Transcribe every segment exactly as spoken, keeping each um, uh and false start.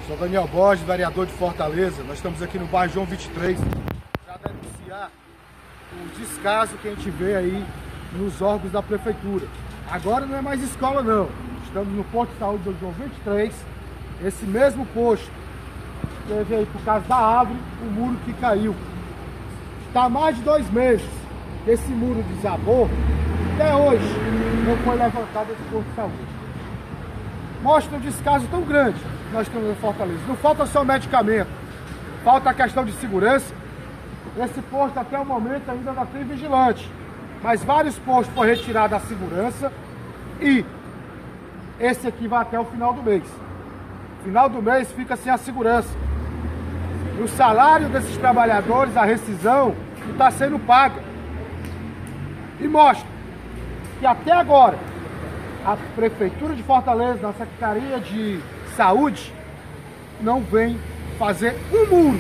Sou Daniel Borges, vereador de Fortaleza. Nós estamos aqui no bairro João vinte e três para denunciar o descaso que a gente vê aí nos órgãos da prefeitura. Agora não é mais escola não, estamos no posto de saúde do João vinte e três. Esse mesmo posto teve aí, por causa da árvore, o muro que caiu. Está há mais de dois meses que esse muro desabou, até hoje não foi levantado esse posto de saúde. Mostra um descaso tão grande que nós temos em Fortaleza. Não falta só medicamento, falta a questão de segurança. Esse posto até o momento ainda não tem vigilante, mas vários postos foram retirados da segurança e esse aqui vai até o final do mês. Final do mês fica sem a segurança. E o salário desses trabalhadores, a rescisão, não está sendo paga. E mostra que até agora a Prefeitura de Fortaleza, a Secretaria de Saúde, não vem fazer um muro.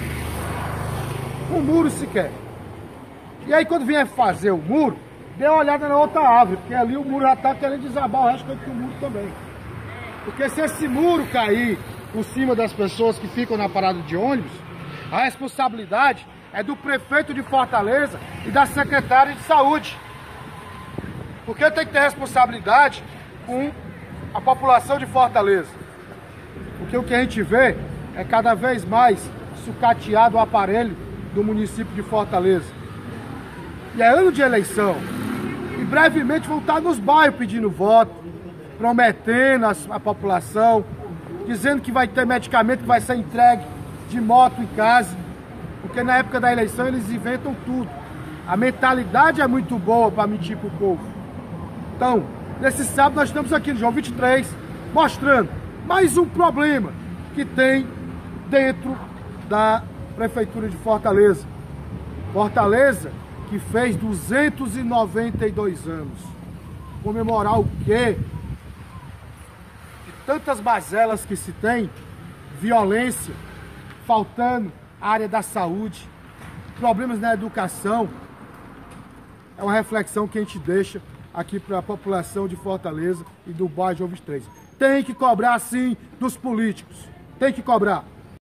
Um muro sequer. E aí quando vier fazer o muro, dê uma olhada na outra árvore, porque ali o muro já está querendo desabar, o resto do muro também. Porque se esse muro cair por cima das pessoas que ficam na parada de ônibus, a responsabilidade é do prefeito de Fortaleza e da secretária de saúde. Porque tem que ter responsabilidade com a população de Fortaleza. Porque o que a gente vê é cada vez mais sucateado o aparelho do município de Fortaleza. E é ano de eleição. E brevemente vão estar nos bairros pedindo voto, prometendo a população, dizendo que vai ter medicamento que vai ser entregue de moto em casa. Porque na época da eleição eles inventam tudo. A mentalidade é muito boa para mentir para o povo. Então, nesse sábado nós estamos aqui no João vinte e três, mostrando mais um problema que tem dentro da Prefeitura de Fortaleza. Fortaleza que fez duzentos e noventa e dois anos. Comemorar o quê? De tantas mazelas que se tem, violência, faltando a área da saúde, problemas na educação. É uma reflexão que a gente deixa aqui para a população de Fortaleza e do bairro João vinte e três. Tem que cobrar sim dos políticos, tem que cobrar.